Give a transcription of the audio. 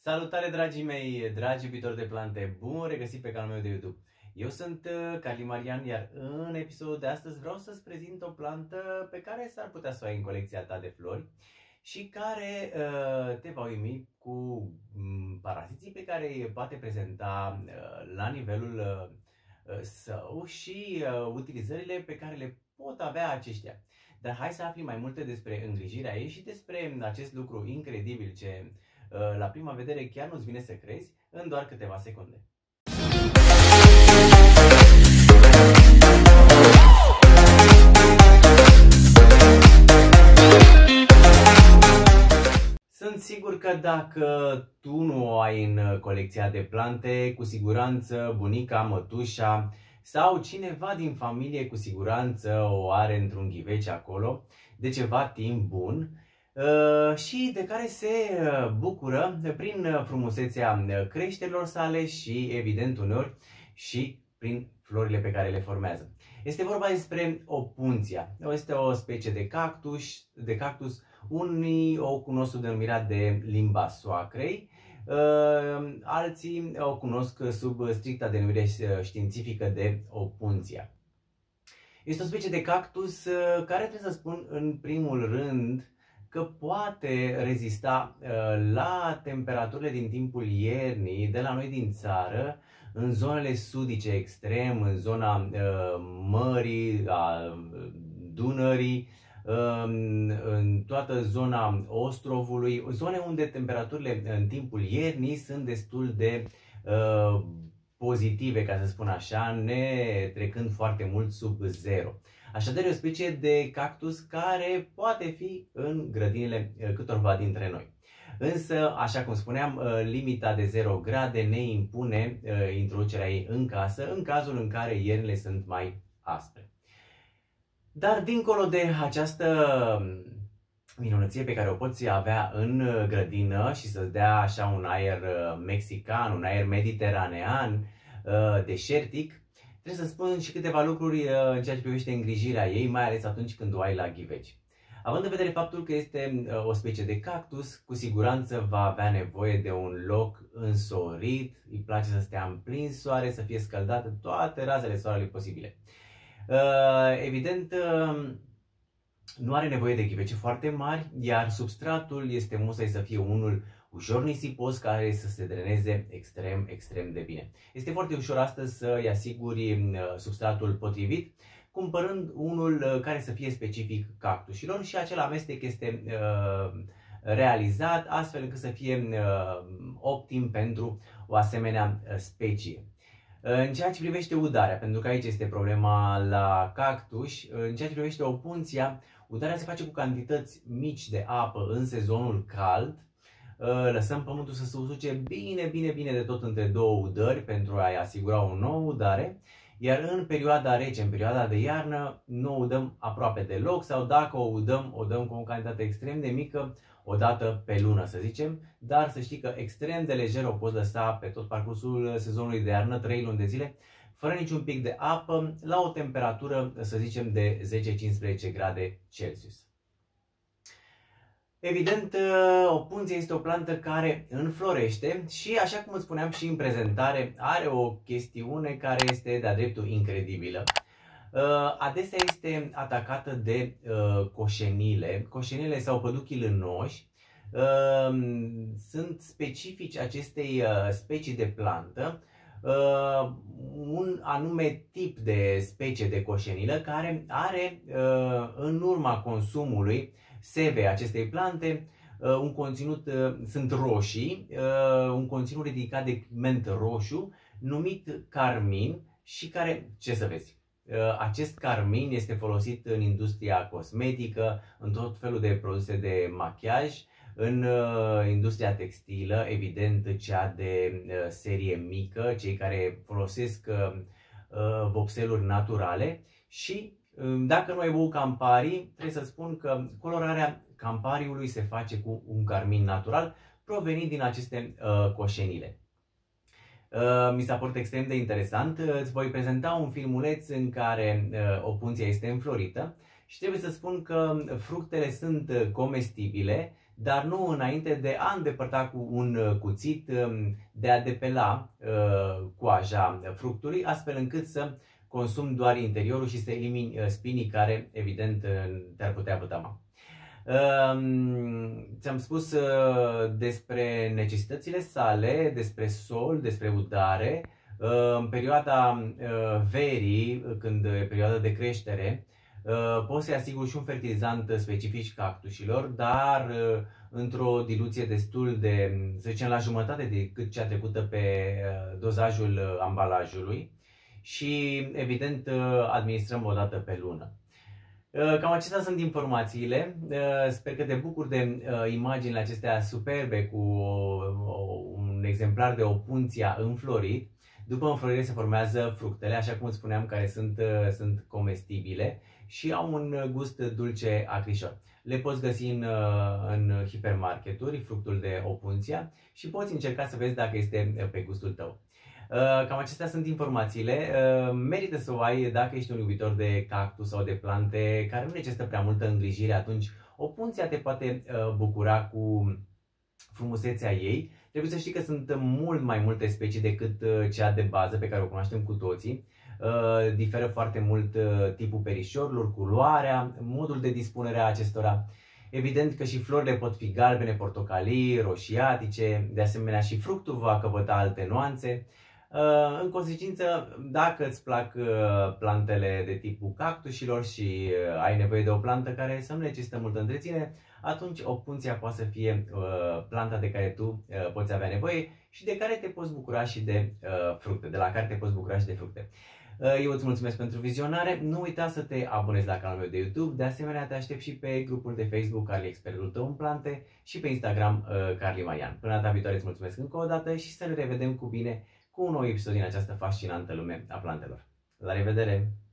Salutare dragii mei, dragi iubitori de plante, bun regăsit pe canalul meu de YouTube. Eu sunt Carli Marian, iar în episodul de astăzi vreau să-ți prezint o plantă pe care s-ar putea să o ai în colecția ta de flori și care te va uimi cu paraziții pe care îi poate prezenta la nivelul său și utilizările pe care le pot avea aceștia. Dar hai să afli mai multe despre îngrijirea ei și despre acest lucru incredibil ce la prima vedere chiar nu-ți vine să crezi în doar câteva secunde. Sunt sigur că dacă tu nu o ai în colecția de plante, cu siguranță bunica, mătușa sau cineva din familie cu siguranță o are într-un ghiveci acolo de ceva timp bun și de care se bucură prin frumusețea creșterilor sale și, evident, uneori și prin florile pe care le formează. Este vorba despre opunția. Este o specie de cactus, unii o cunosc sub denumirea de limba soacrei, alții o cunosc sub stricta denumire științifică de opunția. Este o specie de cactus care, trebuie să spun în primul rând, că poate rezista la temperaturile din timpul iernii de la noi din țară, în zonele sudice extrem, în zona mării, a Dunării, în toată zona Ostrovului, zone unde temperaturile în timpul iernii sunt destul de pozitive, ca să spun așa, ne trecând foarte mult sub zero. Așadar, e o specie de cactus care poate fi în grădinile câtorva dintre noi. Însă, așa cum spuneam, limita de 0 grade ne impune introducerea ei în casă, în cazul în care iernile sunt mai aspre. Dar, dincolo de această minunăție pe care o poți avea în grădină și să-ți dea așa un aer mexican, un aer mediteranean, deșertic, trebuie să spun și câteva lucruri în ceea ce privește îngrijirea ei, mai ales atunci când o ai la ghiveci. Având în vedere faptul că este o specie de cactus, cu siguranță va avea nevoie de un loc însorit, îi place să stea în plin soare, să fie scăldată toate razele soarelui posibile. Evident, nu are nevoie de ghivece foarte mari, iar substratul este musai să fie unul ușor nisipos, care să se dreneze extrem de bine. Este foarte ușor astăzi să-i asiguri substratul potrivit, cumpărând unul care să fie specific cactusilor și acel amestec este realizat astfel încât să fie optim pentru o asemenea specie. În ceea ce privește udarea, pentru că aici este problema la cactus, în ceea ce privește opunția, udarea se face cu cantități mici de apă în sezonul cald. Lăsăm pământul să se usuce bine de tot între două udări pentru a-i asigura o nouă udare. Iar în perioada rece, în perioada de iarnă, nu o udăm aproape deloc sau dacă o dăm cu o cantitate extrem de mică, o dată pe lună, să zicem. Dar să știi că extrem de lejer o poți lăsa pe tot parcursul sezonului de iarnă, 3 luni de zile, fără niciun pic de apă, la o temperatură, să zicem, de 10-15 grade Celsius. Evident, opunția este o plantă care înflorește și, așa cum îți spuneam și în prezentare, are o chestiune care este de-a dreptul incredibilă. Adesea este atacată de coșenile sau păduchii lânoși. Sunt specifici acestei specii de plantă un anume tip de specie de coșenilă care are în urma consumului sevei acestei plante un conținut, sunt roșii, un conținut ridicat de pigment roșu numit carmin și care, ce să vezi, acest carmin este folosit în industria cosmetică, în tot felul de produse de machiaj, în industria textilă, evident cea de serie mică, cei care folosesc vopseluri naturale și dacă nu ai băut Campari, trebuie să spun că colorarea Campariului se face cu un carmin natural provenit din aceste coșenile. Mi s-a părut extrem de interesant. Îți voi prezenta un filmuleț în care opunția este înflorită și trebuie să spun că fructele sunt comestibile, dar nu înainte de a îndepărta cu un cuțit, de a depela coaja fructului, astfel încât să consumi doar interiorul și să elimini spinii care, evident, te-ar putea vătăma. Ți-am spus despre necesitățile sale, despre sol, despre udare. În perioada verii, când e perioada de creștere, poți să-i asiguri și un fertilizant specific cactușilor, dar într-o diluție destul de, să zicem, la jumătate decât cea trecută pe dozajul ambalajului și, evident, administrăm o dată pe lună. Cam acestea sunt informațiile. Sper că te bucuri de imaginile acestea superbe cu un exemplar de opunția înflorit. După înflorire se formează fructele, așa cum spuneam, care sunt comestibile și au un gust dulce acrișor. Le poți găsi în hipermarketuri, fructul de opunția, și poți încerca să vezi dacă este pe gustul tău. Cam acestea sunt informațiile. Merită să o ai dacă ești un iubitor de cactus sau de plante care nu necesită prea multă îngrijire. Atunci opunția te poate bucura cu frumusețea ei. Trebuie să știi că sunt mult mai multe specii decât cea de bază pe care o cunoaștem cu toții. Diferă foarte mult tipul perișorilor, culoarea, modul de dispunere a acestora. Evident că și florile pot fi galbene, portocalii, roșiatice, de asemenea și fructul va căpăta alte nuanțe. În consecință, dacă îți plac plantele de tipul cactușilor și ai nevoie de o plantă care să nu necesită multă întreținere, atunci opunția poate să fie planta de care tu poți avea nevoie și de care te poți bucura și de fructe, de la care te poți bucura și de fructe. Eu îți mulțumesc pentru vizionare, nu uita să te abonezi la canalul meu de YouTube, de asemenea te aștept și pe grupul de Facebook Carli Expertul tău în plante și pe Instagram Carli Marian. Până data viitoare îți mulțumesc încă o dată și să ne revedem cu bine cu un nou episod din această fascinantă lume a plantelor. La revedere!